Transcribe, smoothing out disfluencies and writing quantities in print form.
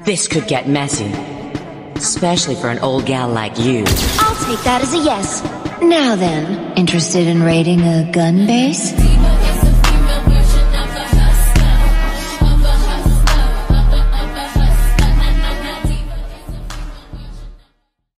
This could get messy. Especially for an old gal like you. I'll take that as a yes. Now then, interested in raiding a gun base?